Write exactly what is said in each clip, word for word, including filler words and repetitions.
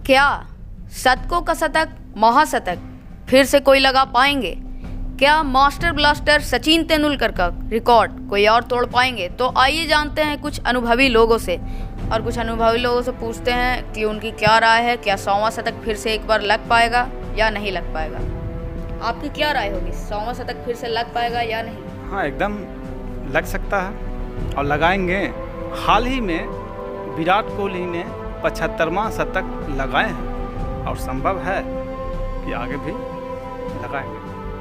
क्या शतकों का शतक महाशतक फिर से कोई लगा पाएंगे? क्या मास्टर ब्लास्टर सचिन तेंदुलकर का रिकॉर्ड कोई और तोड़ पाएंगे? तो आइए जानते हैं कुछ अनुभवी लोगों से और कुछ अनुभवी लोगों से पूछते हैं कि उनकी क्या राय है। क्या सौवां शतक फिर से एक बार लग पाएगा या नहीं लग पाएगा? आपकी क्या राय होगी, सौवां शतक फिर से लग पाएगा या नहीं? हाँ, एकदम लग सकता है और लगाएंगे। हाल ही में विराट कोहली ने पचहत्तरवां शतक लगाए हैं और संभव है कि आगे भी लगाएंगे।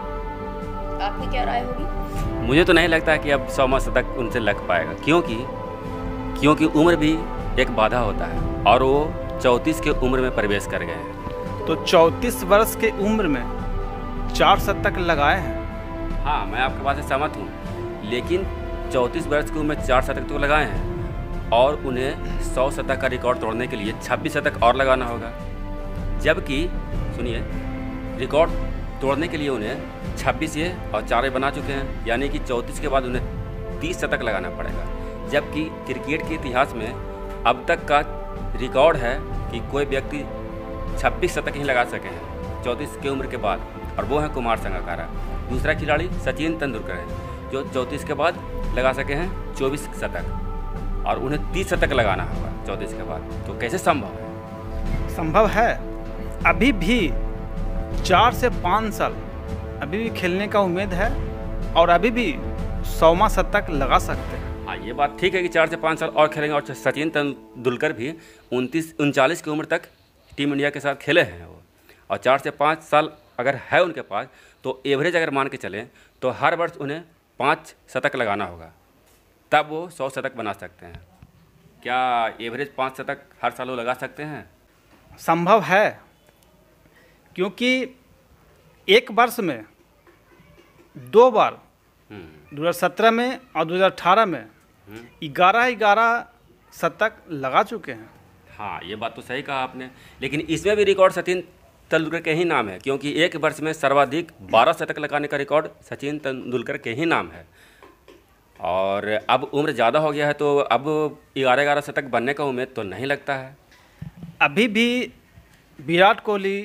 आपकी क्या राय होगी? मुझे तो नहीं लगता है कि अब सौवां शतक उनसे लग पाएगा, क्योंकि क्योंकि उम्र भी एक बाधा होता है और वो चौंतीस के उम्र में प्रवेश कर गए हैं। तो चौंतीस वर्ष के उम्र में चार शतक लगाए हैं। हाँ, मैं आपके बात से सहमत हूँ, लेकिन चौंतीस वर्ष की उम्र में चार शतक तो लगाए हैं और उन्हें सौ शतक का रिकॉर्ड तोड़ने के लिए छब्बीस शतक और लगाना होगा। जबकि सुनिए, रिकॉर्ड तोड़ने के लिए उन्हें छब्बीस ये और चार बना चुके हैं, यानी कि चौंतीस के बाद उन्हें तीस शतक लगाना पड़ेगा। जबकि क्रिकेट के इतिहास में अब तक का रिकॉर्ड है कि कोई व्यक्ति छब्बीस शतक ही लगा सके हैं चौंतीस की उम्र के बाद, और वो है कुमार संगकारा। दूसरा खिलाड़ी सचिन तेंदुलकर है जो चौंतीस के बाद लगा सके हैं चौबीस शतक और उन्हें तीस शतक लगाना होगा चौंतीस के बाद। तो कैसे संभव है? संभव है। अभी भी चार से पाँच साल अभी भी खेलने का उम्मीद है और अभी भी सौवां शतक लगा सकते हैं। हाँ, ये बात ठीक है कि चार से पाँच साल और खेलेंगे और सचिन तेंदुलकर भी उनतीस उनचालीस की उम्र तक टीम इंडिया के साथ खेले हैं वो, और चार से पाँच साल अगर है उनके पास तो एवरेज अगर मान के चलें तो हर वर्ष उन्हें पाँच शतक लगाना होगा, तब वो सौ शतक बना सकते हैं। क्या एवरेज पाँच शतक हर साल वो लगा सकते हैं? संभव है, क्योंकि एक वर्ष में दो बार दो हज़ार सत्रह में और दो हज़ार अठारह में ग्यारह ग्यारह शतक लगा चुके हैं। हाँ, ये बात तो सही कहा आपने, लेकिन इसमें भी रिकॉर्ड सचिन तेंदुलकर के ही नाम है, क्योंकि एक वर्ष में सर्वाधिक बारह शतक लगाने का रिकॉर्ड सचिन तेंदुलकर के ही नाम है। और अब उम्र ज़्यादा हो गया है तो अब ग्यारह ग्यारह शतक बनने का उम्मीद तो नहीं लगता है। अभी भी विराट कोहली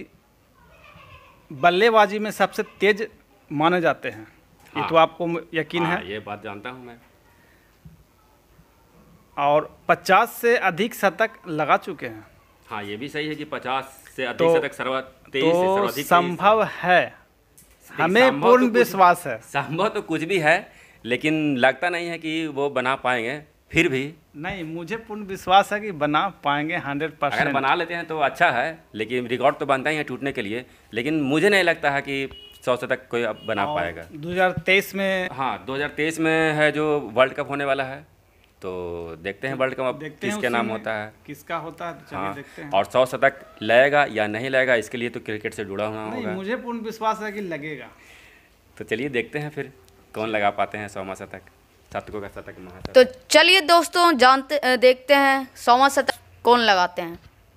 बल्लेबाजी में सबसे तेज माने जाते हैं। हाँ, ये तो आपको यकीन हाँ, है। ये बात जानता हूँ मैं। और पचास से अधिक शतक लगा चुके हैं। हाँ, ये भी सही है कि पचास से अधिक तो, शतक सर्वा तेईस तो से सर्वाधिक संभव है, हमें पूर्ण विश्वास है। संभव तो कुछ भी है, लेकिन लगता नहीं है कि वो बना पाएंगे। फिर भी नहीं, मुझे पूर्ण विश्वास है कि बना पाएंगे हंड्रेड परसेंट। अगर बना लेते हैं तो अच्छा है, लेकिन रिकॉर्ड तो बनता ही है टूटने के लिए, लेकिन मुझे नहीं लगता है कि सौ शतक कोई अब बना पाएगा। दो हज़ार तेईस में हाँ, दो हज़ार तेईस में है जो वर्ल्ड कप होने वाला है, तो देखते हैं वर्ल्ड कप किसके नाम होता है, किसका होता है, तो चलिए हाँ, देखते हैं। और सौ शतक लगेगा या नहीं लगेगा इसके लिए तो क्रिकेट से जुड़ा हुआ होगा। मुझे पूर्ण विश्वास है कि लगेगा। तो चलिए देखते हैं फिर कौन लगा पाते हैं सौवां शतक, शतकों का शतक महाशतक। तो चलिए दोस्तों जानते देखते हैं सौवां शतक कौन लगाते हैं।